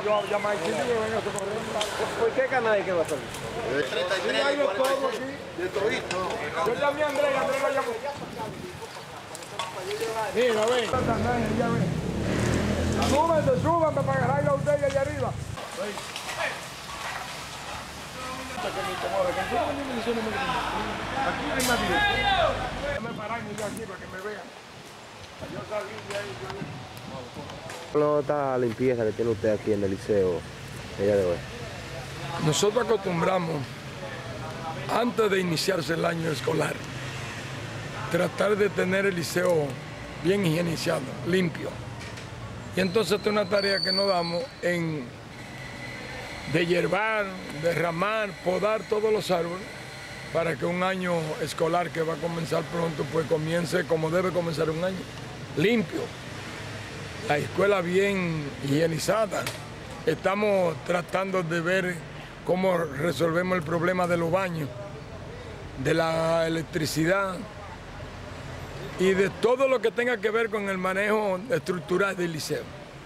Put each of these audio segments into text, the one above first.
yo llamé a Chile y me venga a socorrer. ¿Por qué canal hay que va a salir? 33 hay de todo aquí. de todito. Yo llamé a Andrés lo llamó. Mira, ven. Ya ven. Súbanme para agarrar la botella allá arriba. Aquí hay más bien. Déjame pararme yo aquí para que me vean. Yo salí de ahí. ¿Cómo está la limpieza que tiene usted aquí en el liceo el día de hoy? Nosotros acostumbramos, antes de iniciarse el año escolar, tratar de tener el liceo bien higienizado, limpio. Y entonces esta es una tarea que nos damos en hierbar, derramar, podar todos los árboles para que un año escolar que va a comenzar pronto, pues comience como debe comenzar un año, limpio. La escuela bien higienizada. Estamos tratando de ver cómo resolvemos el problema de los baños, de la electricidad y de todo lo que tenga que ver con el manejo estructural del liceo.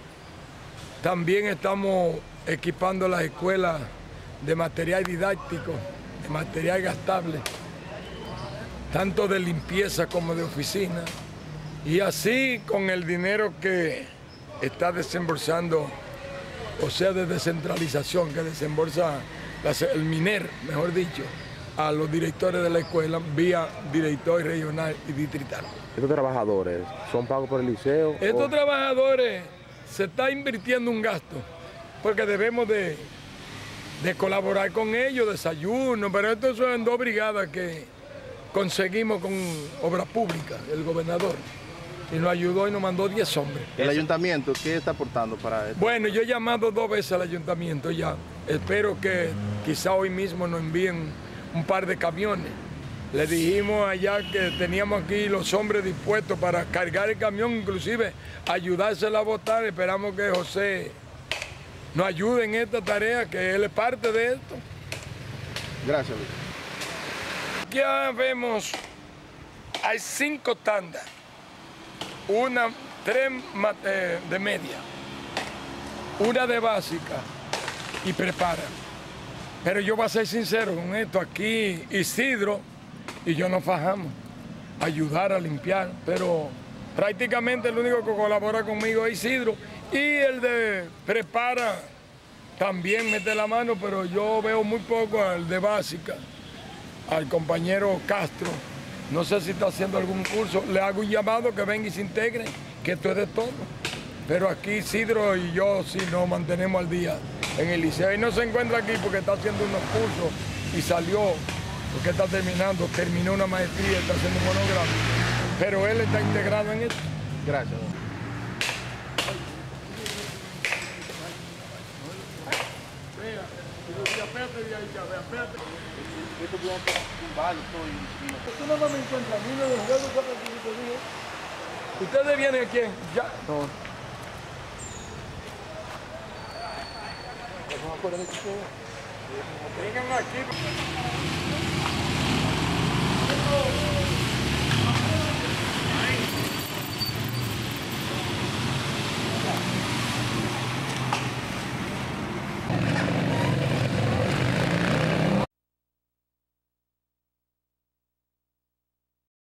También estamos equipando las escuelas de material didáctico, de material gastable, tanto de limpieza como de oficina. Y así con el dinero que está desembolsando, o sea, de descentralización, que desembolsa el MINER, mejor dicho, a los directores de la escuela vía director regional y distrital. ¿Estos trabajadores son pagos por el liceo? Estos trabajadores se está invirtiendo un gasto, porque debemos de colaborar con ellos, desayuno, pero estos son 2 brigadas que conseguimos con obra pública, el gobernador. Y nos ayudó y nos mandó 10 hombres. ¿El ayuntamiento qué está aportando para esto? Bueno, yo he llamado 2 veces al ayuntamiento ya. Espero que quizá hoy mismo nos envíen un par de camiones. Le dijimos allá que teníamos aquí los hombres dispuestos para cargar el camión, inclusive ayudársela a botar. Esperamos que José nos ayude en esta tarea, que él es parte de esto. Gracias, Luis. Aquí vemos, hay 5 tandas. 3 de media, 1 de básica y prepara. Pero yo voy a ser sincero con esto, aquí Isidro y yo nos fajamos a ayudar a limpiar, pero prácticamente el único que colabora conmigo es Isidro, y el de prepara también mete la mano, pero yo veo muy poco al de básica, al compañero Castro. No sé si está haciendo algún curso, le hago un llamado que venga y se integre, que esto es de todo. Pero aquí Isidro y yo sí nos mantenemos al día en el liceo. Y no se encuentra aquí porque está haciendo unos cursos y salió, porque está terminó una maestría, está haciendo un monograma. Pero él está integrado en esto. Gracias. ¿Ustedes vienen aquí? ¿Ya? No. Vengan aquí.